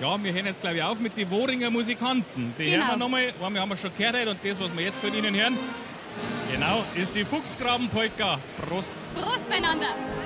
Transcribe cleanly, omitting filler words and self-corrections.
Ja, wir hören jetzt, glaube ich, auf mit den Wohringer Musikanten. Die hören wir nochmal. Wir haben wir schon gehört und das, was wir jetzt von ihnen hören, genau, ist die Fuchsgrabenpolka. Prost! Prost beieinander!